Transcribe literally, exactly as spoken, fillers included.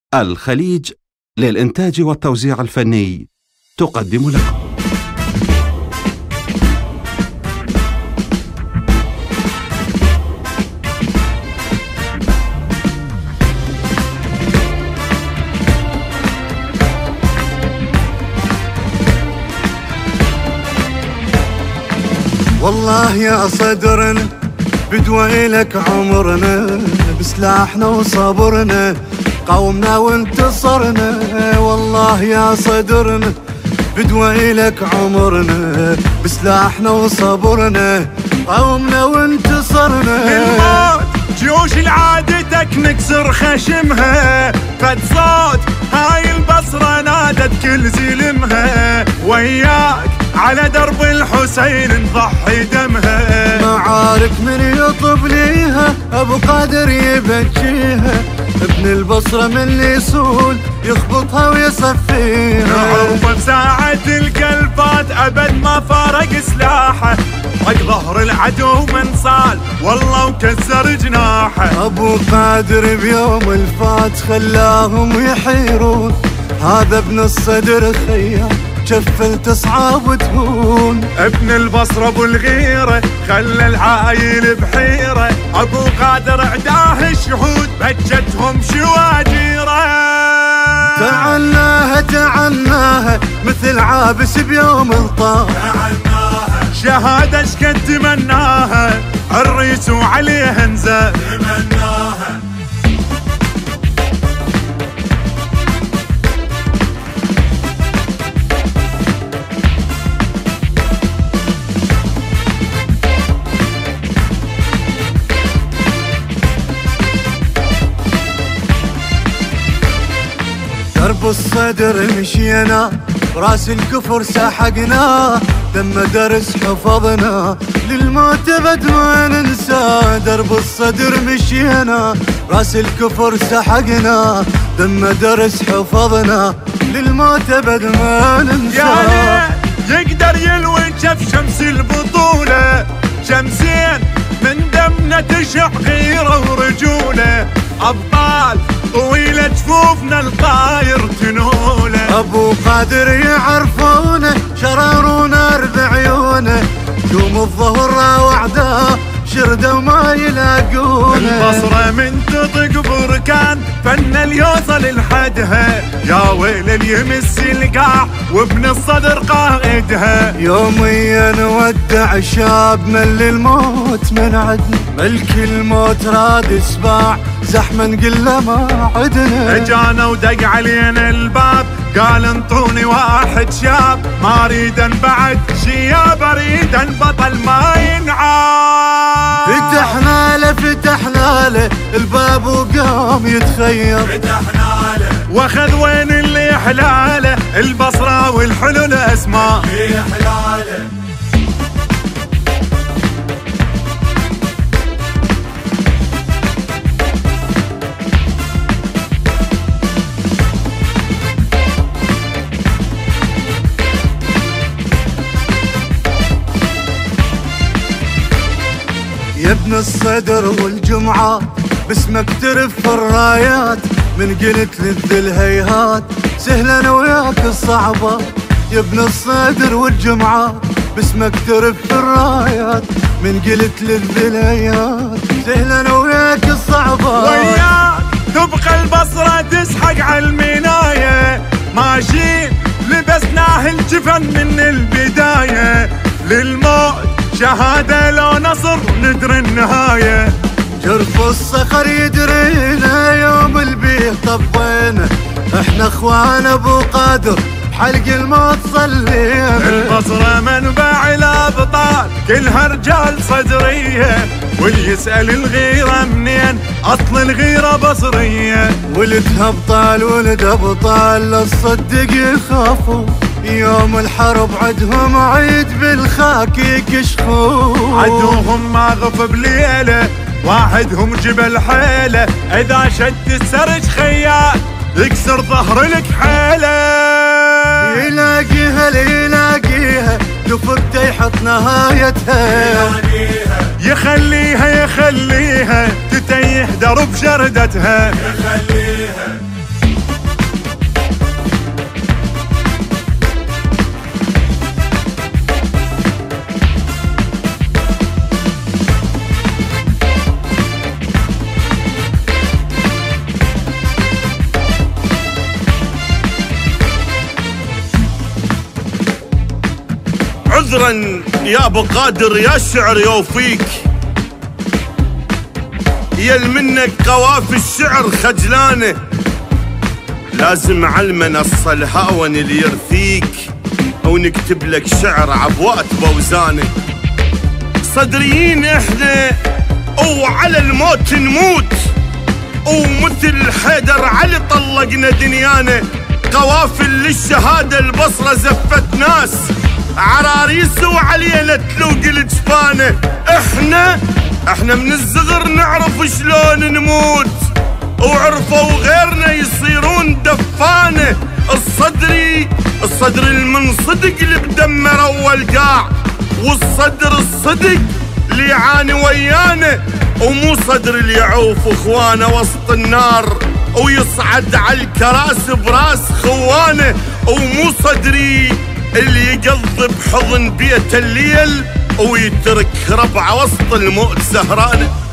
الخليج للإنتاج والتوزيع الفني تقدم لكم. والله يا صدرنا بدوى لك عمرنا، بسلاحنا وصبرنا قاومنا وانتصرنا. والله يا صدرنا بدوى لك عمرنا، بسلاحنا وصبرنا قاومنا وانتصرنا. للموت جيوش العادتك نكسر خشمها، فد صوت هاي البصرة نادت كل زلمها، وياك على درب الحسين نضحي دمها. معارك من يطب ليها ابو قادر يبجيها، ابن البصرة من اللي يسول يخبطها ويصفيها. نعوف بساعة الكلفات ابد ما فارق سلاحه، حق ظهر العدو من صال والله وكسر جناحه. ابو قادر بيوم الفات خلاهم يحيرون، هذا ابن الصدر خيام شفل تصعب وتهون. ابن البصرة ابو الغيرة خلى العايل بحيرة، ابو قادر عداه الشهود بجتهم شواجيره. تعناها تعناها مثل عابس بيوم الطار، تعناها شهادة شكد تمناها، الريس وعليه نزل تمناها. درب الصدر مشينا راس الكفر سحقنا، دم درس حفظنا للموت ابد ما ننسى. درب الصدر مشينا راس الكفر سحقنا، دم درس حفظنا للموت ابد ما ننسى. يا ليت يقدر يلوي جف شمس البطولة، شمسين من دمنا تشع غيرة ورجولة، أبطال طويلة جفوفنا الطاير تنوله. ابو قادر يعرفونه شرار ونار بعيونه، يوم الظهر وعده شرده وما يلاقونه. البصرة من تطق بركان فن اليوصل لحدها، يا ويل اللي يمس القاع وابن الصدر قائدها. يوميا نودع شاب من للموت من عدنا، ملك الموت راد سباع زحمة نقل ما عدنا. اجانا ودق علينا الباب قال انطوني واحد شاب، ما اريد بعد شياب اريد بطل ما ينعاد. فتحنا له فتحنا له الباب وقام يتخير، فتحنا له واخذ وين اللي حلاله، البصرة والحلول اسماء في حلاله. يا ابن الصدر والجمعة باسمك ترف الرايات، من قلت للذل هيهات سهلا وياك الصعبات. يا ابن الصدر والجمعة باسمك ترف الرايات، من قلت للذل هيهات سهلا وياك الصعبات. وياك تبقى البصرة تسحق على المناية، ماشيين لبسناه الجفن من البداية، للموت شهادة لو نصر ندري النهاية. جرف الصخر يدرينا يوم البيه طبينا، احنا اخوان ابو قادر بحلق الموت صلينا. البصرة منبع الابطال كلها رجال صدرية، واللي يسأل الغيرة منين اصل الغيرة بصرية. ولدها ابطال ولد ابطال لا تصدق يخافوا، يوم الحرب عدهم عيد بالخاك يكشخون. عدوهم ما غف بليله واحدهم جبل حيله، اذا شد السرج خيال يكسر ظهر لك حيله. يلاقيها يلاقيها دفقته يحط نهايتها، يخليها يخليها تتيه درب شردتها، يخليها عذرا يا ابو قادر يا شعر يوفيك، يل منك قوافي الشعر خجلانه، لازم علمنا الصلهاون اللي يرثيك، او نكتب لك شعر عبوات بوزانه. صدريين احنا وعلى الموت نموت، ومثل حيدر علي طلقنا دنيانا، قوافل للشهادة البصرة زفت ناس، عراريس وعلينا تلوق الجفانة. احنا احنا من الصغر نعرف شلون نموت، وعرفوا غيرنا يصيرون دفانة. الصدري الصدر المنصدق اللي بدمر اول قاع، والصدر الصدق اللي يعاني ويانا، ومو صدر اللي يعوف اخوانه وسط النار ويصعد على الكراسي براس خوانه، ومو صدري اللي يقضي بحضن بيت الليل ويترك ربعه وسط الموت سهرانه.